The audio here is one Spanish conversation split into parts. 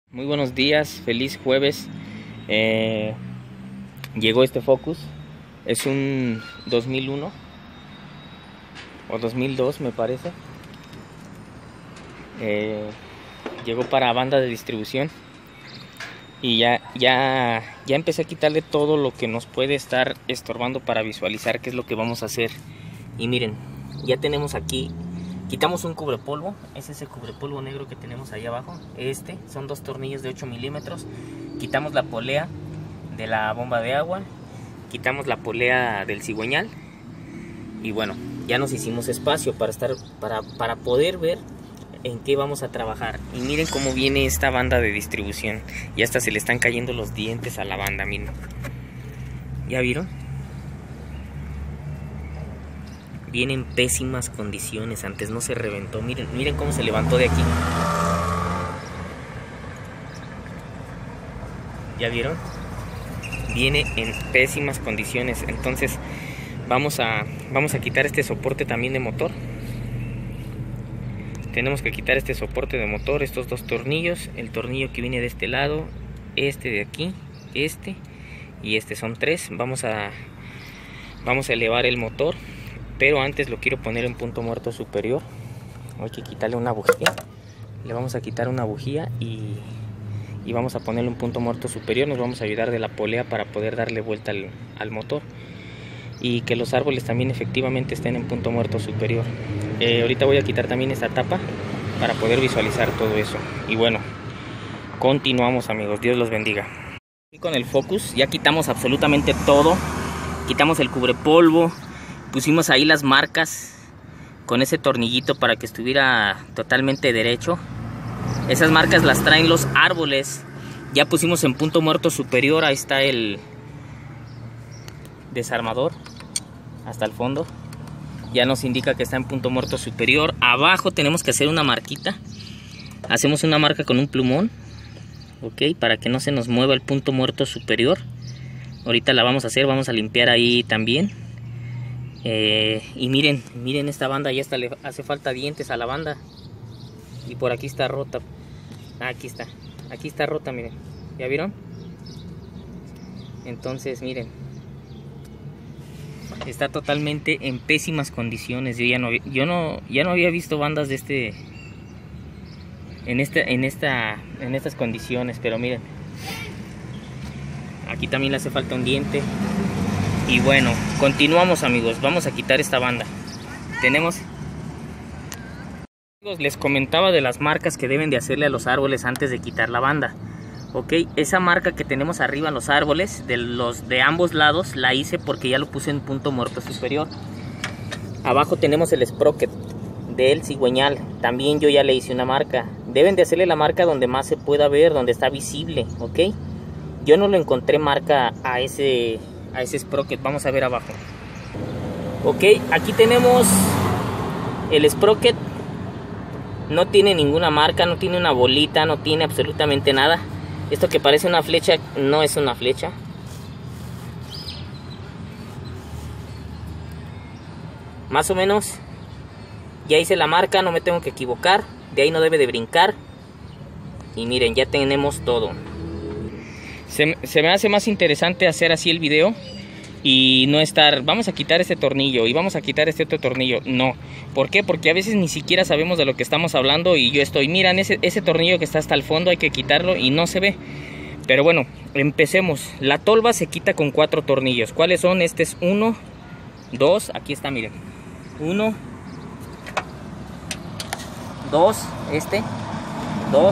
Muy buenos días, feliz jueves. Llegó este Focus, es un 2001 o 2002 me parece. Llegó para banda de distribución y ya empecé a quitarle todo lo que nos puede estar estorbando para visualizar qué es lo que vamos a hacer. Y miren, ya tenemos aquí, quitamos un cubrepolvo, es ese cubrepolvo negro que tenemos ahí abajo. Son dos tornillos de 8 milímetros. Quitamos la polea de la bomba de agua, quitamos la polea del cigüeñal y bueno, ya nos hicimos espacio para poder ver en qué vamos a trabajar. Y miren cómo viene esta banda de distribución, y hasta se le están cayendo los dientes a la banda, miren. ¿Ya vieron? Viene en pésimas condiciones, antes no se reventó. Miren cómo se levantó de aquí. ¿Ya vieron? Viene en pésimas condiciones. Entonces vamos a quitar este soporte también de motor. Tenemos que quitar este soporte de motor, estos dos tornillos, el tornillo que viene de este lado, este de aquí, este y este, son tres. Vamos a elevar el motor, pero antes lo quiero poner en punto muerto superior. Hay que quitarle una bujía, le vamos a quitar una bujía y vamos a ponerle un punto muerto superior. Nos vamos a ayudar de la polea para poder darle vuelta al motor y que los árboles también efectivamente estén en punto muerto superior. Ahorita voy a quitar también esta tapa para poder visualizar todo eso. Y bueno, continuamos, amigos, Dios los bendiga. Y con el Focus ya quitamos absolutamente todo, quitamos el cubrepolvo, pusimos ahí las marcas con ese tornillito para que estuviera totalmente derecho. Esas marcas las traen los árboles. Ya pusimos en punto muerto superior, ahí está el desarmador hasta el fondo, ya nos indica que está en punto muerto superior. Abajo tenemos que hacer una marquita, hacemos una marca con un plumón, ok, para que no se nos mueva el punto muerto superior. Ahorita la vamos a hacer, vamos a limpiar ahí también. Y miren esta banda, ya le hace falta dientes a la banda, y por aquí está rota. Aquí está rota, miren, ¿ya vieron? Entonces miren, está totalmente en pésimas condiciones. Yo ya no había visto bandas de en estas condiciones, pero miren, aquí también le hace falta un diente. Y bueno, continuamos, amigos, vamos a quitar esta banda. Les comentaba de las marcas que deben de hacerle a los árboles antes de quitar la banda. Ok, esa marca que tenemos arriba en los árboles, de ambos lados, la hice porque ya lo puse en punto muerto superior. Abajo tenemos el sprocket del cigüeñal, también yo ya le hice una marca. Deben de hacerle la marca donde más se pueda ver, donde está visible, ok. Yo no lo encontré marca a ese sprocket, vamos a ver abajo. Ok, aquí tenemos el sprocket, no tiene ninguna marca, no tiene una bolita, no tiene absolutamente nada. Esto que parece una flecha no es una flecha. Más o menos ya hice la marca, no me tengo que equivocar. De ahí no debe de brincar. Y miren, ya tenemos todo. Se me hace más interesante hacer así el video y no estar, vamos a quitar este tornillo y vamos a quitar este otro tornillo. No, ¿por qué? Porque a veces ni siquiera sabemos de lo que estamos hablando y yo miran, ese tornillo que está hasta el fondo hay que quitarlo y no se ve. Pero bueno, empecemos. La tolva se quita con 4 tornillos. ¿Cuáles son? Este es 1, 2, aquí está, miren. 1, 2, 2.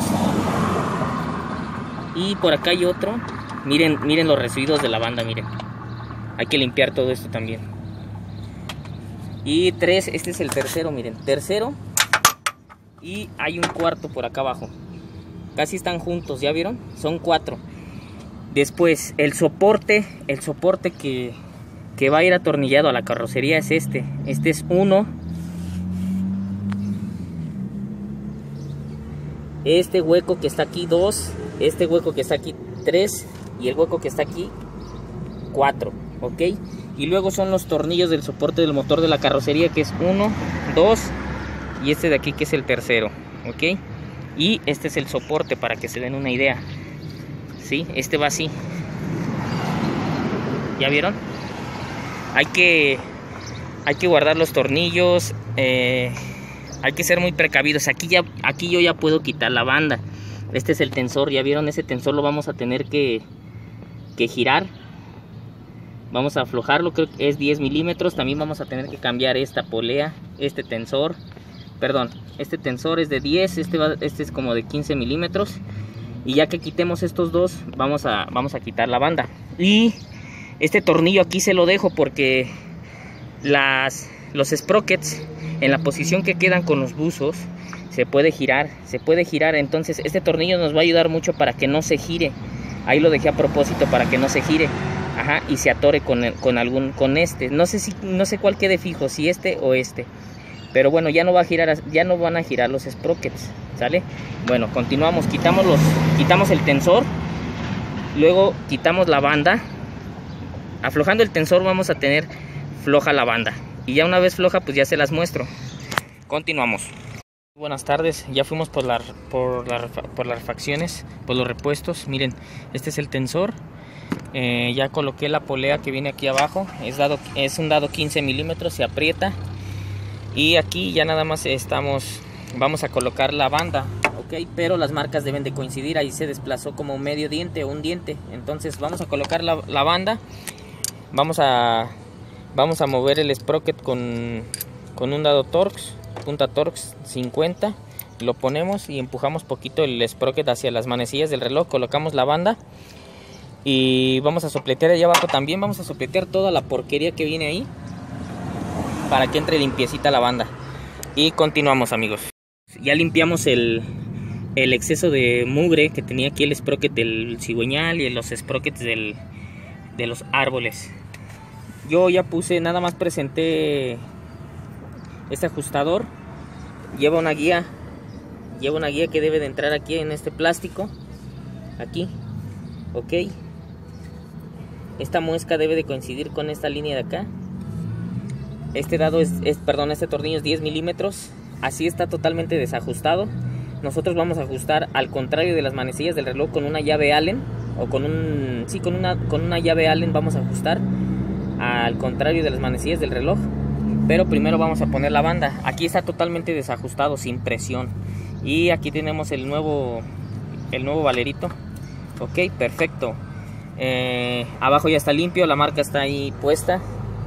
Y por acá hay otro. Miren los residuos de la banda, miren. Hay que limpiar todo esto también. Y 3, este es el tercero, miren. Tercero. Y hay un cuarto por acá abajo. Casi están juntos, ¿ya vieron? Son 4. Después, el soporte que va a ir atornillado a la carrocería es este. Este es 1. Este hueco que está aquí, 2. Este hueco que está aquí, 3. Y el hueco que está aquí, 4. Ok, y luego son los tornillos del soporte del motor de la carrocería, que es 1, 2 y este de aquí que es el tercero. Ok, Y este es el soporte para que se den una idea. ¿Sí? Este va así. ¿Ya vieron? Hay que guardar los tornillos. Hay que ser muy precavidos. Aquí yo ya puedo quitar la banda. Este es el tensor. ¿Ya vieron? Ese tensor lo vamos a tener que girar. Vamos a aflojarlo, creo que es 10 milímetros. También vamos a tener que cambiar esta polea, este tensor. Perdón, este tensor es de 10, este es como de 15 milímetros. Y ya que quitemos estos dos, vamos a quitar la banda. Y este tornillo aquí se lo dejo porque los sprockets en la posición que quedan con los buzos se puede girar. Entonces este tornillo nos va a ayudar mucho para que no se gire. Ahí lo dejé a propósito para que no se gire. Ajá, y se atore con este. No sé cuál quede fijo, si este o este. Pero bueno, ya no van a girar los sprockets, ¿sale? Bueno, continuamos, quitamos el tensor. Luego quitamos la banda. Aflojando el tensor vamos a tener floja la banda. Y ya una vez floja, pues ya se las muestro. Continuamos. Buenas tardes, ya fuimos por las refacciones, por los repuestos. Miren, este es el tensor. Ya coloqué la polea que viene aquí abajo. Es un dado 15 milímetros, se aprieta. Y aquí ya nada más vamos a colocar la banda, ok, pero las marcas deben de coincidir. Ahí se desplazó como medio diente o un diente. Entonces vamos a colocar la banda. Vamos a mover el sprocket con un dado Torx, punta Torx 50. Lo ponemos y empujamos poquito el sprocket hacia las manecillas del reloj. Colocamos la banda. Y vamos a sopletear allá abajo también. Vamos a sopletear toda la porquería que viene ahí para que entre limpiecita la banda. Y continuamos, amigos. Ya limpiamos el exceso de mugre que tenía aquí el sprocket del cigüeñal y los sprockets de los árboles. Yo ya puse, nada más presenté este ajustador. Lleva una guía que debe de entrar aquí en este plástico. Aquí, ok. Esta muesca debe de coincidir con esta línea de acá. Este tornillo es 10 milímetros. Así está totalmente desajustado. Nosotros vamos a ajustar al contrario de las manecillas del reloj con una llave Allen. O con una llave Allen vamos a ajustar al contrario de las manecillas del reloj. Pero primero vamos a poner la banda. Aquí está totalmente desajustado, sin presión. Y aquí tenemos el nuevo valerito. Ok, perfecto. Abajo ya está limpio, la marca está ahí puesta.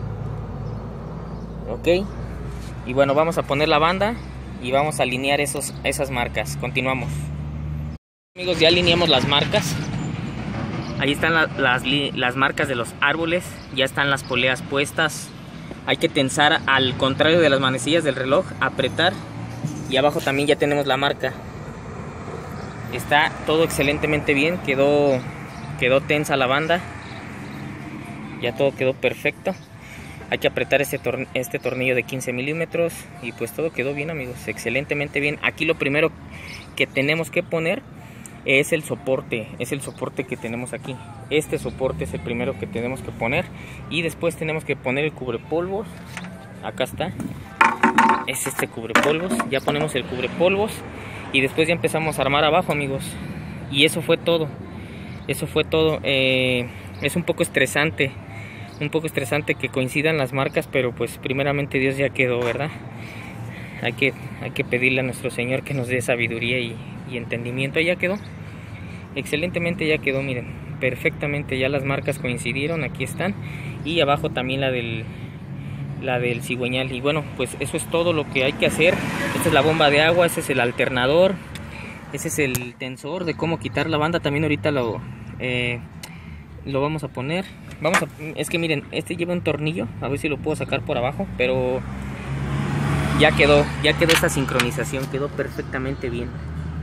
Ok. Y bueno, vamos a poner la banda y vamos a alinear esas marcas. Continuamos. Amigos, ya alineamos las marcas. Ahí están las marcas de los árboles. Ya están las poleas puestas. Hay que tensar al contrario de las manecillas del reloj, apretar. Y abajo también ya tenemos la marca. Está todo excelentemente bien. Quedó tensa la banda. Ya todo quedó perfecto. Hay que apretar este tornillo de 15 milímetros. Y pues todo quedó bien, amigos, excelentemente bien. Aquí lo primero que tenemos que poner es el soporte. Es el soporte que tenemos aquí. Este soporte es el primero que tenemos que poner. Y después tenemos que poner el cubrepolvos. Acá está. Es este cubrepolvos. Ya ponemos el cubrepolvos. Y después ya empezamos a armar abajo, amigos. Y eso fue todo. Eso fue todo. Es un poco estresante. Un poco estresante que coincidan las marcas, pero pues primeramente Dios ya quedó, ¿verdad? Hay que pedirle a nuestro Señor que nos dé sabiduría y entendimiento. Ya quedó. Excelentemente ya quedó, miren. Perfectamente ya las marcas coincidieron, aquí están. Y abajo también la del cigüeñal. Y bueno, pues eso es todo lo que hay que hacer. Esta es la bomba de agua, ese es el alternador. Ese es el tensor de cómo quitar la banda. También ahorita lo vamos a poner. Es que miren, este lleva un tornillo. A ver si lo puedo sacar por abajo. Pero ya quedó esta sincronización. Quedó perfectamente bien.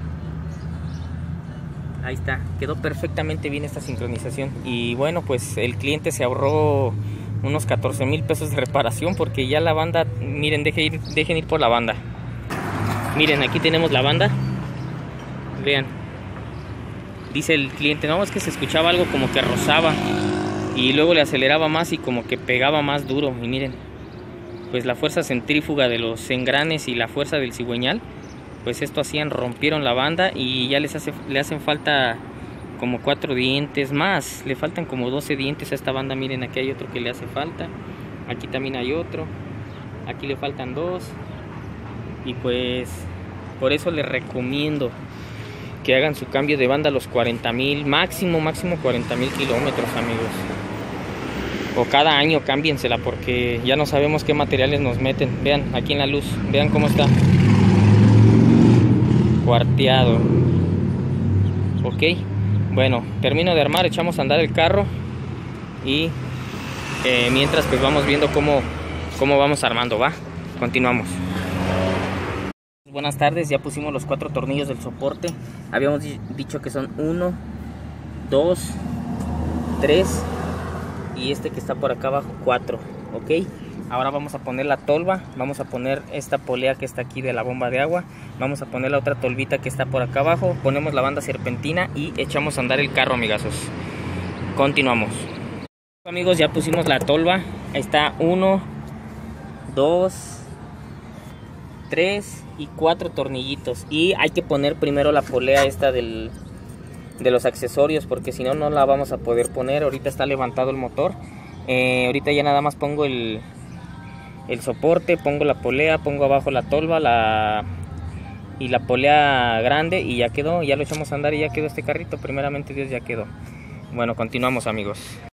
Ahí está, quedó perfectamente bien esta sincronización. Y bueno, pues el cliente se ahorró unos 14,000 pesos de reparación, porque ya la banda, miren, dejen ir por la banda. Miren, aquí tenemos la banda. Vean. Dice el cliente, no, es que se escuchaba algo como que rozaba. Y luego le aceleraba más y como que pegaba más duro. Y miren, pues la fuerza centrífuga de los engranes y la fuerza del cigüeñal pues esto hacían, rompieron la banda y ya le hacen falta como 4 dientes más, le faltan como 12 dientes a esta banda. Miren, aquí hay otro que le hace falta, aquí también hay otro, aquí le faltan 2, y pues por eso les recomiendo que hagan su cambio de banda a los 40,000, máximo 40,000 kilómetros, amigos, o cada año cámbiensela, porque ya no sabemos qué materiales nos meten. Vean aquí en la luz, vean cómo está cuarteado. Ok, bueno, termino de armar, echamos a andar el carro y mientras pues vamos viendo cómo vamos armando, ¿va? Continuamos. Buenas tardes, ya pusimos los 4 tornillos del soporte. Habíamos dicho que son 1, 2, 3 y este que está por acá abajo 4, ok. Ahora vamos a poner la tolva, vamos a poner esta polea que está aquí de la bomba de agua, vamos a poner la otra tolvita que está por acá abajo, ponemos la banda serpentina y echamos a andar el carro, amigazos. Continuamos. Amigos, ya pusimos la tolva, ahí está 1, 2, 3 y 4 tornillitos, y hay que poner primero la polea esta de los accesorios, porque si no, no la vamos a poder poner. Ahorita está levantado el motor, ahorita ya nada más pongo el soporte, pongo la polea, pongo abajo la tolva y la polea grande y ya quedó, ya lo echamos a andar y ya quedó este carrito. Primeramente Dios, ya quedó. Bueno, continuamos, amigos.